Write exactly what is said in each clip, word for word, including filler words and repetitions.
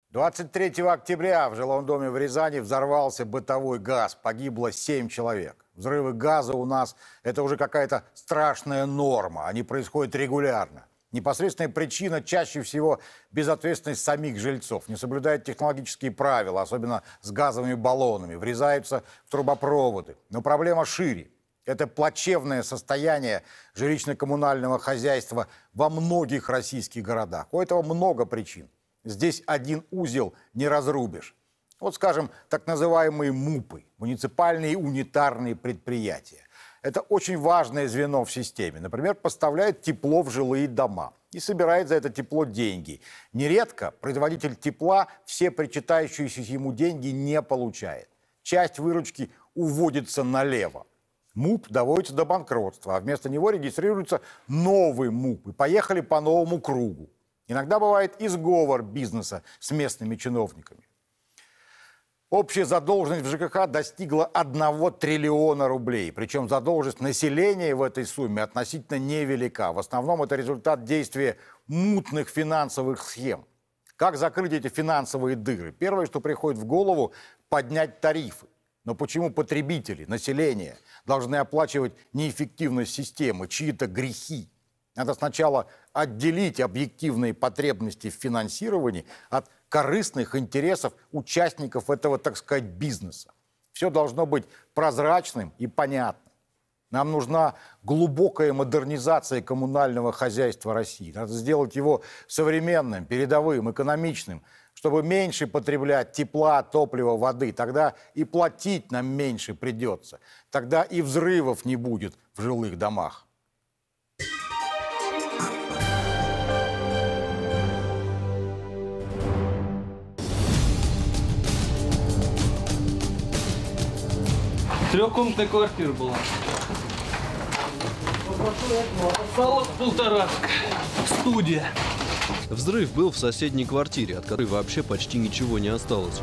двадцать третьего октября в жилом доме в Рязани взорвался бытовой газ. Погибло семь человек. Взрывы газа у нас – это уже какая-то страшная норма. Они происходят регулярно. Непосредственная причина чаще всего безответственность самих жильцов. Не соблюдают технологические правила, особенно с газовыми баллонами, врезаются в трубопроводы. Но проблема шире. Это плачевное состояние жилищно-коммунального хозяйства во многих российских городах. У этого много причин. Здесь один узел не разрубишь. Вот, скажем, так называемые МУПы, муниципальные унитарные предприятия. Это очень важное звено в системе. Например, поставляет тепло в жилые дома и собирает за это тепло деньги. Нередко производитель тепла все причитающиеся ему деньги не получает. Часть выручки уводится налево. МУП доводится до банкротства, а вместо него регистрируется новый МУП. И поехали по новому кругу. Иногда бывает и сговор бизнеса с местными чиновниками. Общая задолженность в ЖКХ достигла одного триллиона рублей. Причем задолженность населения в этой сумме относительно невелика. В основном это результат действия мутных финансовых схем. Как закрыть эти финансовые дыры? Первое, что приходит в голову – поднять тарифы. Но почему потребители, население должны оплачивать неэффективность системы, чьи-то грехи? Надо сначала отделить объективные потребности в финансировании от корыстных интересов участников этого, так сказать, бизнеса. Все должно быть прозрачным и понятным. Нам нужна глубокая модернизация коммунального хозяйства России. Надо сделать его современным, передовым, экономичным, чтобы меньше потреблять тепла, топлива, воды. Тогда и платить нам меньше придется. Тогда и взрывов не будет в жилых домах. Трехкомнатная квартира была. Салон полторашка. Студия. Взрыв был в соседней квартире, от которой вообще почти ничего не осталось.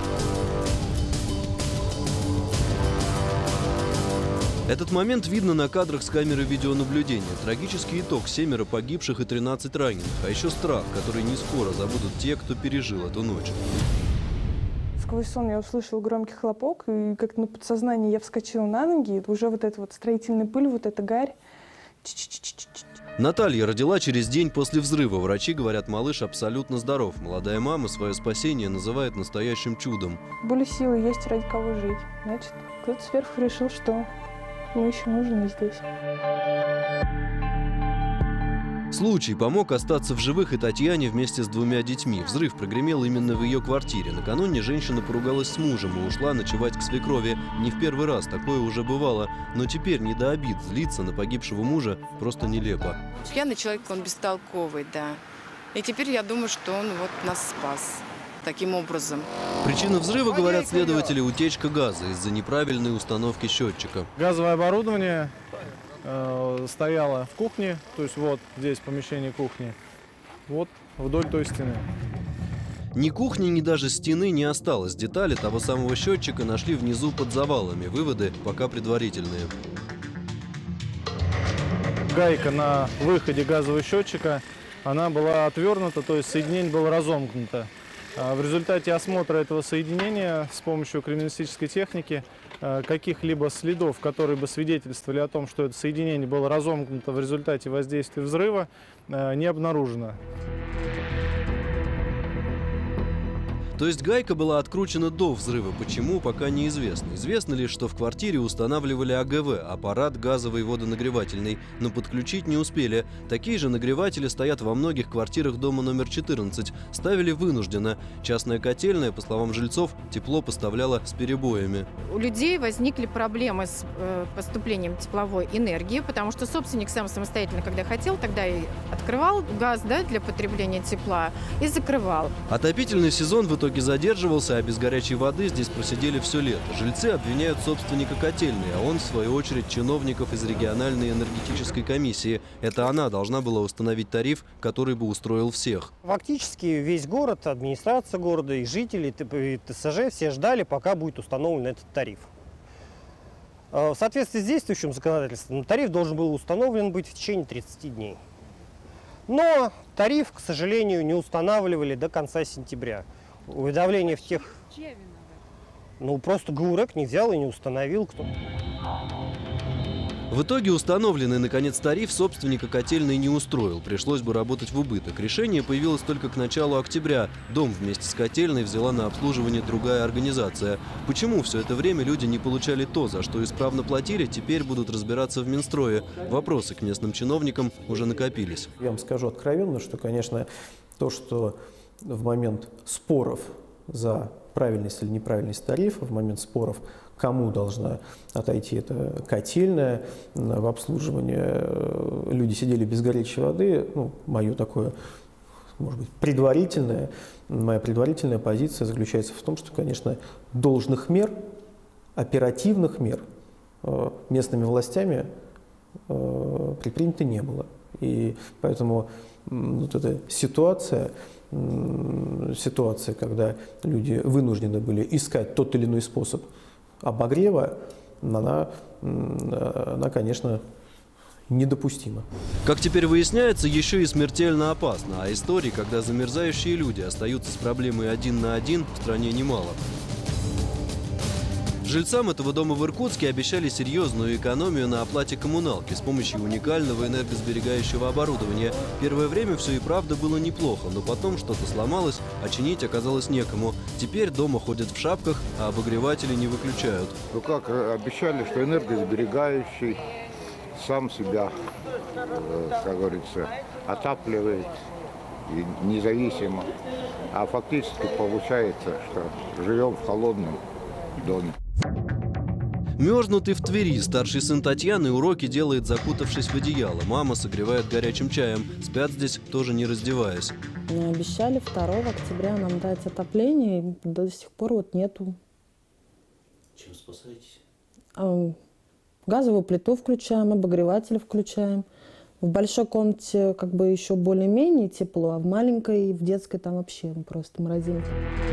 Этот момент видно на кадрах с камеры видеонаблюдения. Трагический итог – семеро погибших и тринадцать раненых. А еще страх, который не скоро забудут те, кто пережил эту ночь. Сквозь сон я услышала громкий хлопок, и как-то на подсознании я вскочила на ноги, и уже вот эта вот строительная пыль, вот эта гарь. Наталья родила через день после взрыва. Врачи говорят, малыш абсолютно здоров. Молодая мама свое спасение называет настоящим чудом. Были силы, есть ради кого жить. Значит, кто-то сверху решил, что мы еще нужны здесь. Случай помог остаться в живых и Татьяне вместе с двумя детьми. Взрыв прогремел именно в ее квартире. Накануне женщина поругалась с мужем и ушла ночевать к свекрови. Не в первый раз, такое уже бывало. Но теперь не до обид. Злиться на погибшего мужа просто нелепо. Пьяный человек, он бестолковый, да. И теперь я думаю, что он вот нас спас таким образом. Причина взрыва, говорят следователи, утечка газа из-за неправильной установки счетчика. Газовое оборудование стояла в кухне, то есть вот здесь помещение кухни, вот вдоль той стены. Ни кухни, ни даже стены не осталось. Детали того самого счетчика нашли внизу под завалами. Выводы пока предварительные. Гайка на выходе газового счетчика, она была отвернута, то есть соединение было разомкнуто. В результате осмотра этого соединения с помощью криминалистической техники каких-либо следов, которые бы свидетельствовали о том, что это соединение было разомкнуто в результате воздействия взрыва, не обнаружено. То есть гайка была откручена до взрыва. Почему, пока неизвестно. Известно лишь, что в квартире устанавливали А Г В – аппарат газовый водонагревательный, но подключить не успели. Такие же нагреватели стоят во многих квартирах дома номер четырнадцать. Ставили вынужденно. Частная котельная, по словам жильцов, тепло поставляла с перебоями. У людей возникли проблемы с э, поступлением тепловой энергии, потому что собственник сам самостоятельно, когда хотел, тогда и открывал газ, да, для потребления тепла и закрывал. Отопительный сезон в итоге В итоге задерживался, а без горячей воды здесь просидели все лето. Жильцы обвиняют собственника котельной, а он, в свою очередь, чиновников из региональной энергетической комиссии. Это она должна была установить тариф, который бы устроил всех. Фактически весь город, администрация города и жители, и Т С Ж все ждали, пока будет установлен этот тариф. В соответствии с действующим законодательством, тариф должен был установлен быть в течение тридцати дней. Но тариф, к сожалению, не устанавливали до конца сентября. Уведомление в тех... Ну, просто ГУРЭК не взял и не установил, кто... В итоге установленный, наконец, тариф собственника котельной не устроил. Пришлось бы работать в убыток. Решение появилось только к началу октября. Дом вместе с котельной взяла на обслуживание другая организация. Почему все это время люди не получали то, за что исправно платили, теперь будут разбираться в Минстрое. Вопросы к местным чиновникам уже накопились. Я вам скажу откровенно, что, конечно, то, что в момент споров за правильность или неправильность тарифа, в момент споров, кому должна отойти эта котельная в обслуживание, люди сидели без горячей воды, ну, мое такое, может быть, предварительное, моя предварительная позиция заключается в том, что, конечно, должных мер, оперативных мер местными властями предпринято не было. И поэтому вот эта ситуация, ситуация, когда люди вынуждены были искать тот или иной способ обогрева, она, она, конечно, недопустима. Как теперь выясняется, еще и смертельно опасно. А историй, когда замерзающие люди остаются с проблемой один на один, в стране немало. Жильцам этого дома в Иркутске обещали серьезную экономию на оплате коммуналки с помощью уникального энергосберегающего оборудования. Первое время все и правда было неплохо, но потом что-то сломалось, а чинить оказалось некому. Теперь дома ходят в шапках, а обогреватели не выключают. Ну как, обещали, что энергосберегающий сам себя, как говорится, отапливает и независимо. А фактически получается, что живем в холодном доме. Мерзнут и в Твери. Старший сын Татьяны уроки делает, закутавшись в одеяло. Мама согревает горячим чаем. Спят здесь тоже не раздеваясь. Мне обещали второго октября нам дать отопление, и до сих пор вот нету. Чем спасаетесь? Газовую плиту включаем, обогреватель включаем. В большой комнате как бы еще более-менее тепло, а в маленькой, в детской там вообще просто морозильник.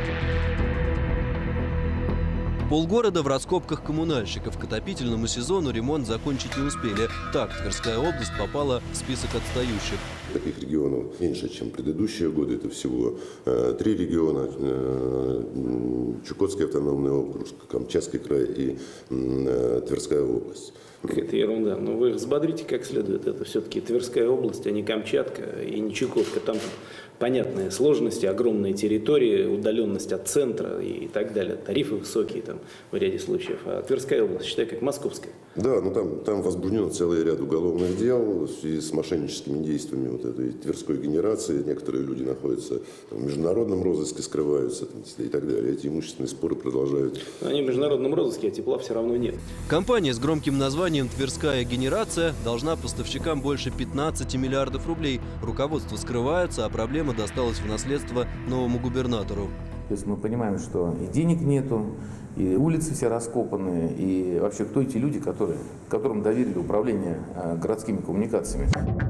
Полгорода в раскопках коммунальщиков. К отопительному сезону ремонт закончить не успели. Так, Тверская область попала в список отстающих. Таких регионов меньше, чем предыдущие годы. Это всего э, три региона. Э, Чукотский автономный округ, Камчатский край и э, Тверская область. Какая-то ерунда. Но вы взбодрите как следует. Это все-таки Тверская область, а не Камчатка и не Чукотка. Там понятные сложности, огромные территории, удаленность от центра и так далее. Тарифы высокие там в ряде случаев. А Тверская область, считай, как московская. Да, но там, там возбужден целый ряд уголовных дел в связи с мошенническими действиями вот этой Тверской генерации. Некоторые люди находятся в международном розыске, скрываются там, и так далее. Эти имущественные споры продолжают. Они в международном розыске, а тепла все равно нет. Компания с громким названием «Тверская генерация» должна поставщикам больше пятнадцати миллиардов рублей. Руководство скрывается, а проблема досталась в наследство новому губернатору. То есть мы понимаем, что и денег нету, и улицы все раскопаны, и вообще кто эти люди, которые, которым доверили управление городскими коммуникациями.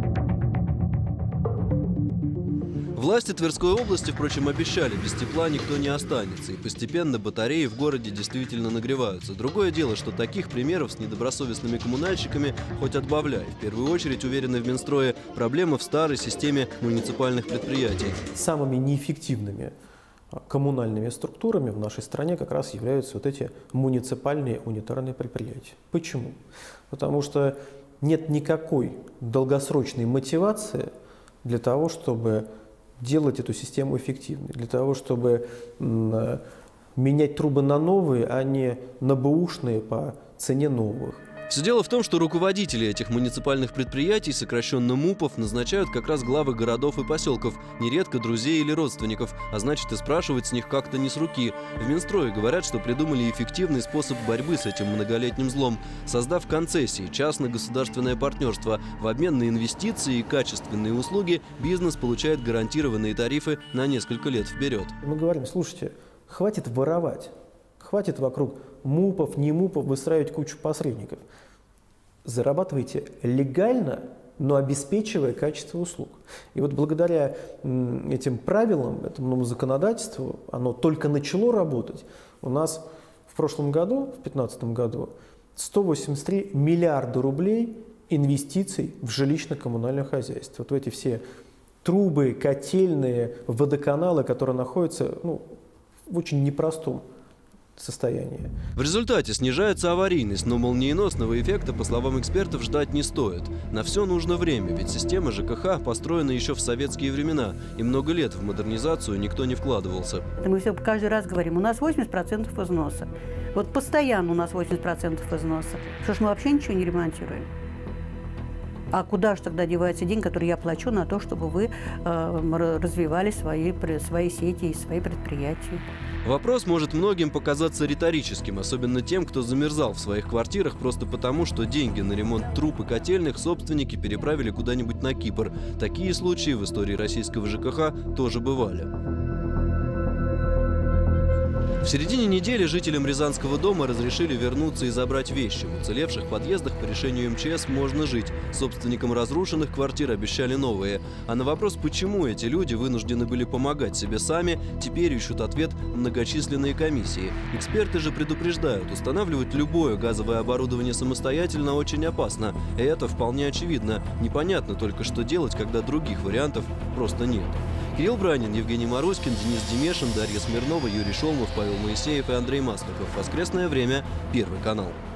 Власти Тверской области, впрочем, обещали, без тепла никто не останется. И постепенно батареи в городе действительно нагреваются. Другое дело, что таких примеров с недобросовестными коммунальщиками хоть отбавляй. В первую очередь, уверены в Минстрое, проблема в старой системе муниципальных предприятий. Самыми неэффективными коммунальными структурами в нашей стране как раз являются вот эти муниципальные унитарные предприятия. Почему? Потому что нет никакой долгосрочной мотивации для того, чтобы делать эту систему эффективной, для того, чтобы менять трубы на новые, а не на бэушные по цене новых. Все дело в том, что руководители этих муниципальных предприятий, сокращенно МУПов, назначают как раз главы городов и поселков, нередко друзей или родственников, а значит и спрашивать с них как-то не с руки. В Минстрое говорят, что придумали эффективный способ борьбы с этим многолетним злом, создав концессии, частно-государственное партнерство. В обмен на инвестиции и качественные услуги бизнес получает гарантированные тарифы на несколько лет вперед. Мы говорим, слушайте, хватит воровать, хватит вокруг МУПов, не МУПов выстраивать кучу посредников. Зарабатывайте легально, но обеспечивая качество услуг. И вот благодаря этим правилам, этому законодательству, оно только начало работать. У нас в прошлом году, в две тысячи пятнадцатом году, сто восемьдесят три миллиарда рублей инвестиций в жилищно-коммунальное хозяйство. Вот в эти все трубы, котельные, водоканалы, которые находятся, ну, в очень непростом состоянии. В результате снижается аварийность, но молниеносного эффекта, по словам экспертов, ждать не стоит. На все нужно время, ведь система ЖКХ построена еще в советские времена, и много лет в модернизацию никто не вкладывался. Мы все каждый раз говорим, у нас восемьдесят процентов износа. Вот постоянно у нас восемьдесят процентов износа. Что ж, мы вообще ничего не ремонтируем? А куда же тогда девается деньги, который я плачу на то, чтобы вы э, развивали свои, свои сети и свои предприятия? Вопрос может многим показаться риторическим, особенно тем, кто замерзал в своих квартирах просто потому, что деньги на ремонт труб и котельных собственники переправили куда-нибудь на Кипр. Такие случаи в истории российского ЖКХ тоже бывали. В середине недели жителям Рязанского дома разрешили вернуться и забрать вещи. В уцелевших подъездах по решению эм че эс можно жить. Собственникам разрушенных квартир обещали новые. А на вопрос, почему эти люди вынуждены были помогать себе сами, теперь ищут ответ многочисленные комиссии. Эксперты же предупреждают, устанавливать любое газовое оборудование самостоятельно очень опасно. И это вполне очевидно. Непонятно только, что делать, когда других вариантов просто нет. Кирилл Бранин, Евгений Маруськин, Денис Демешин, Дарья Смирнова, Юрий Шолмов, Павел Моисеев и Андрей Маслаков. Воскресное время. Первый канал.